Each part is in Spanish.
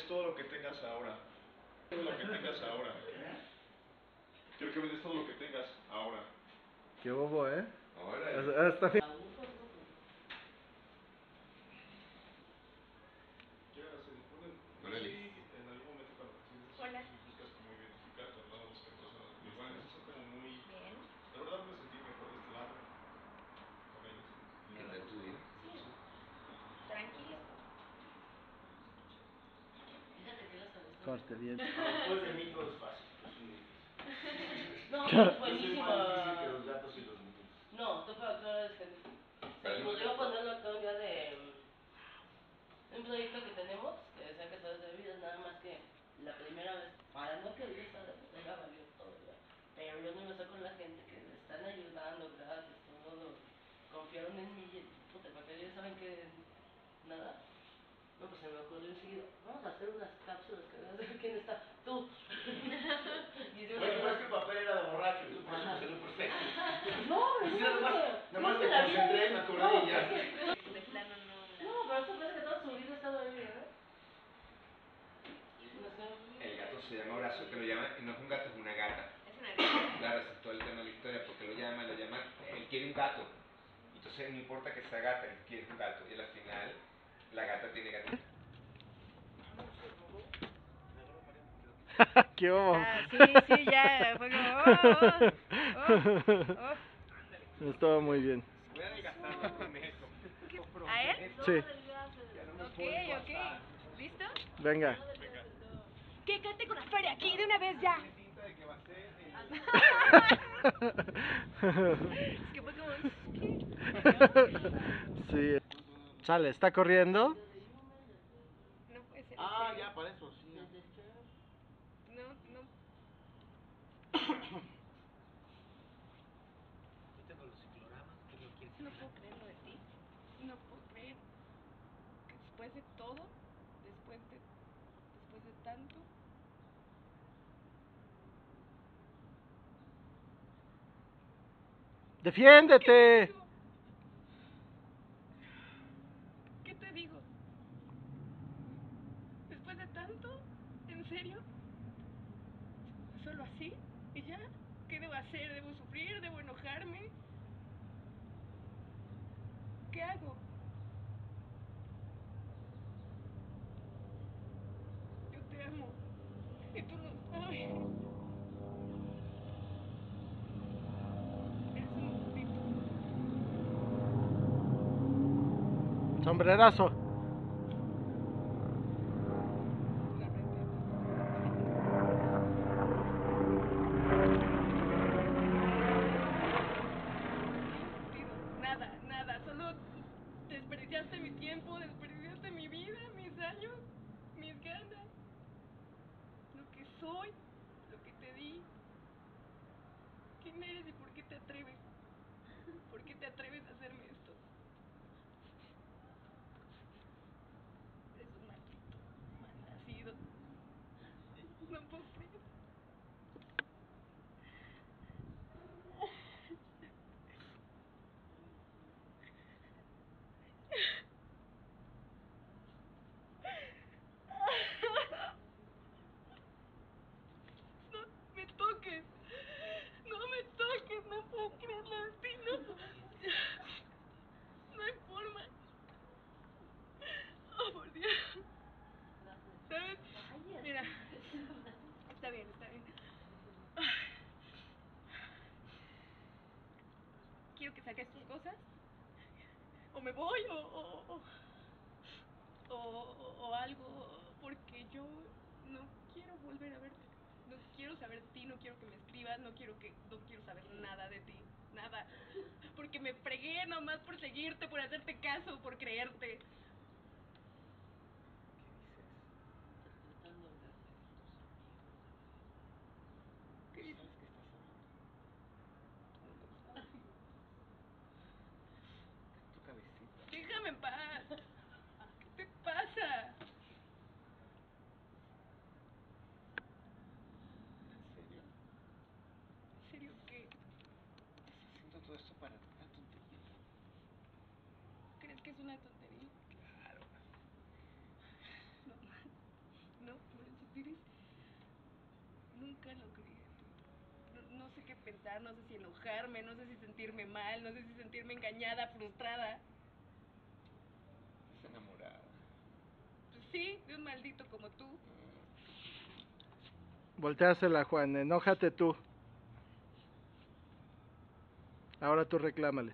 todo lo que tengas ahora. Todo lo que tengas ahora. Quiero que me des todo lo que tengas ahora. Qué bobo, ¿eh? Ahora. Está bien. Sí, en algún momento cuando buscas como identificarte, ¿no? Buscar cosas iguales, son como muy... Bien. La verdad me sentí mejor de este lado con ellos. ¿Qué tal tu día? Sí. Tranquilo. Fíjate que las avispas. Corte bien. Después de mí todo es fácil, es muy difícil. No, Yo es soy buenísimo. más difícil que los gatos y los niños. No, tu productor es feliz. Se podría ponerlo acá un día de un proyecto que tenemos, que decía que sabes de bebidas, nada más que la primera vez, para no que yo esta botella valió todo ya. Pero yo no me sé con la gente que me están ayudando gratis, todo. Confiaron en mí y puta, para que ellos saben que nada. No, pues se me ocurrió enseguida, vamos a hacer unas cápsulas que veas de quién está. Tú. Bueno, pero es que el papel era de borracho, eso por eso me salió perfecto. No, Sí, no, nada más me concentré, me acordé y ya. de plano no. No, pero esto parece que toda su vida ha estado ahí, ¿eh? El gato se llama Horacio, que lo llama, no es un gato, es una gata. Es una gata. Claro, ese es todo el tema de la historia, porque lo llama, él quiere un gato. Entonces no importa que sea gata, él quiere un gato. Y al final, la gata tiene gatito. Qué bobo. Sí, ya, fue como, Estuvo muy bien. Voy a adelgazarlo con eso. ¿A él? Sí. Ok. ¿Listo? Venga. ¿Qué cante con la feria aquí de una vez ya? Es que fue como... Sí. Sale, está corriendo. No puede ser. Ah, ya, para eso, sí. No. Yo tengo los cicloramas, ¿qué lo quieres? No puedo creerlo de ti. No puedo creer que después de todo, después de tanto... ¡Defiéndete! ¿Qué te digo? ¿Después de tanto? ¿En serio? ¿Solo así? ¿Y ya? ¿Qué debo hacer? ¿Debo sufrir? ¿Debo enojarme? ¿Qué hago? Yo te amo. Y tú lo sabes. Eres un maldito. Sombrerazo. Nada, solo desperdiciaste mi tiempo, desperdiciaste mi vida, mis años, mis ganas, lo que soy, lo que te di. ¿Quién eres y por qué te atreves? ¿Por qué te atreves a hacerme esto? Eres un maldito, malnacido. No puedo creer. No me toques. No me toques. No puedo creerlo de ti. No hay forma. Oh, por Dios. ¿Sabes? Mira. Está bien. Quiero que saques tus cosas. O me voy o algo. Porque yo no quiero volver a verte. No quiero saber de ti, no quiero que me escribas, no quiero saber nada de ti, nada. Porque me fregué nomás por seguirte, por hacerte caso, por creerte. ¿Qué dices? ¿Sabes que estás hablando? Tu cabecita. Déjame en paz. ¿Qué te pasa? ¿En serio? ¿En serio qué? ¿Estás haciendo todo esto para una tontería? ¿Crees que es una tontería? Claro. nunca logré. No sé qué pensar, no sé si enojarme, no sé si sentirme mal, no sé si sentirme engañada, frustrada. Estás enamorada. Pues sí, de un maldito como tú. Volteásela, Juan, enójate tú. Ahora tú reclámale.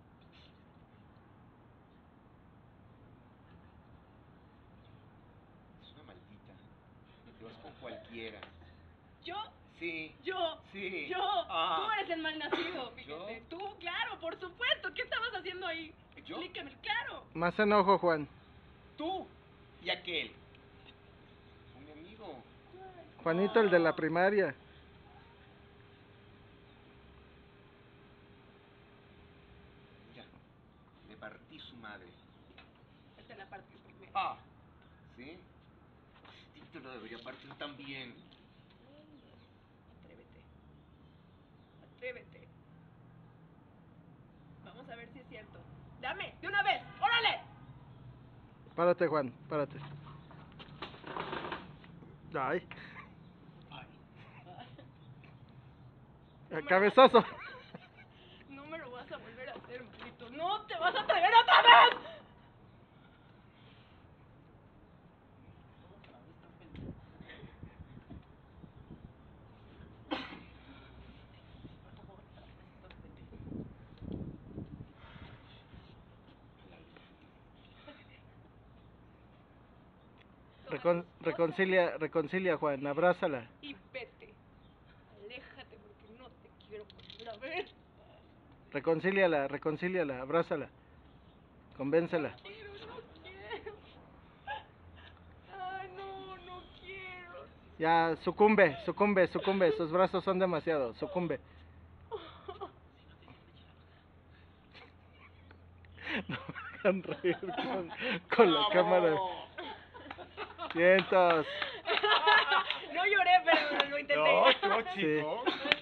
Es una maldita. Te vas con cualquiera. ¿Yo? Sí. Yo. Sí. Yo. Ah. Tú eres el malnacido, fíjate. ¿Yo? Tú, claro, por supuesto. ¿Qué estabas haciendo ahí? ¿Yo? Explícame, claro. Más enojo, Juan. Tú y aquel. Un amigo. Juanito, el de la primaria. Mira, le partí su madre. Esta es la parte primera. Ah. ¿Sí? Sí, te lo debería partir también. Atrévete. Atrévete. Vamos a ver si es cierto. ¡Dame! ¡De una vez! ¡Órale! Párate, Juan, párate. Ay, cabezazo. No me lo vas a volver a hacer, maldito. ¡No te vas a atrever otra vez! Reconcilia, Juan, abrázala. Y vete. Aléjate porque no te quiero volver a ver. Reconcíliala, abrázala. Convéncela. Quiero, no quiero. Ay, no, no quiero. Ya, sucumbe. Sus brazos son demasiado. Sucumbe. No me hagan reír con la cámara. Cientos. No lloré, pero lo intenté. No, chico. Sí.